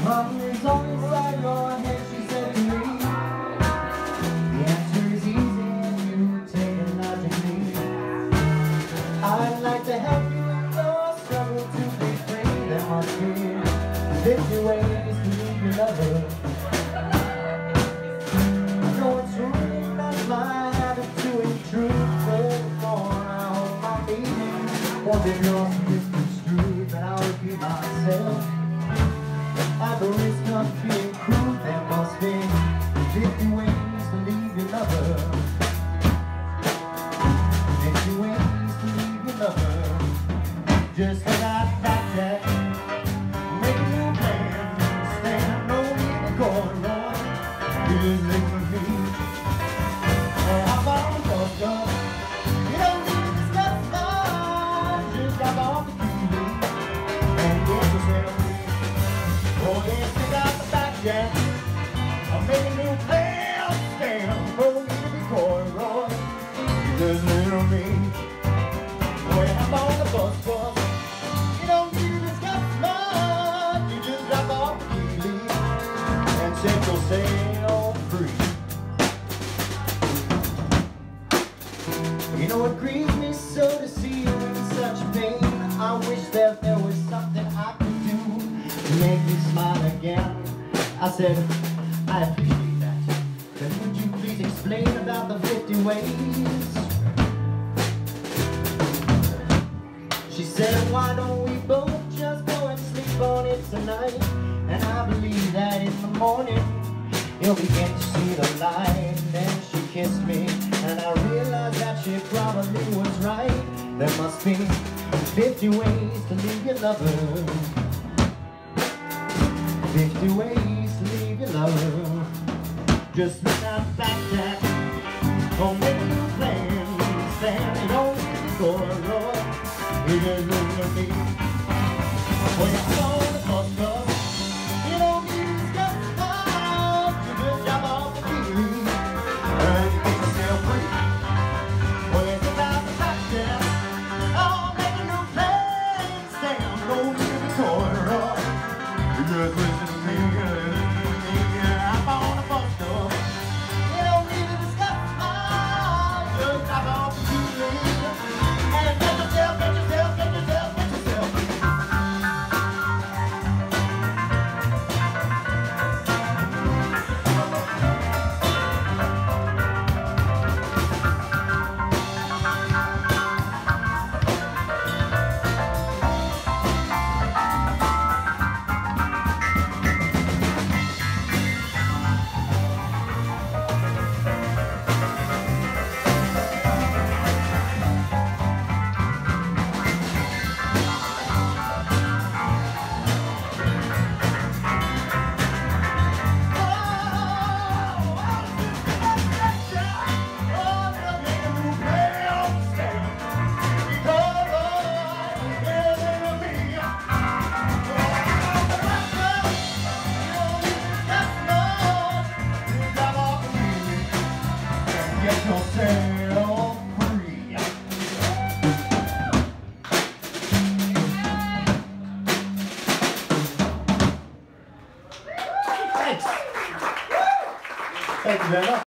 Money is on inside your head, she said to me. The answer is easy and you take it logically. I'd like to help you in your struggle to be free. There must be 50 ways to leave your lover. I know it's rude, that's my habit to intrude. Furthermore, I hope my meaning won't be lost and misconstrued. But I'll repeat myself. At the risk of being cruel, there must be 50 ways to leave your lover. 50 ways to leave your lover. Just like that, make a new plan. Stand, no need to go wrong. You just live with me. How about a bus stop? You don't need to discuss much. Just drop off the key and get yourself free. Oh yes, we got the back jam. I'll make a new plan, stand. No need to be coy, Roy. You just little me. When I'm on the bus, you don't need to discuss much. You just drop off the key and set yourself free. You know it grieves me so to see you in such pain. I wish that there was something I could do to make you smile again. I said, I appreciate that. But would you please explain about the 50 ways? She said, why don't we both just go and sleep on it tonight? And I believe that in the morning you'll begin to see the light. Then she kissed me and I realized that she probably was right. There must be 50 ways to leave your lover. 50 ways to leave your lover. Just look out back that. Don't make a new plan. Stand, you don't need to go wrong. You just look at me. When you're on the bus stop, you don't need to discuss much. You just jump off the key and you get yourself free. When it's about the back there, oh, make a new plan. Stand, no need to be coy wrong. You just listen to me. I'm on the bus stop. You don't need to discuss much. Just drop off the key and get yourself free. Get yourself free. Thanks. Thank you very much.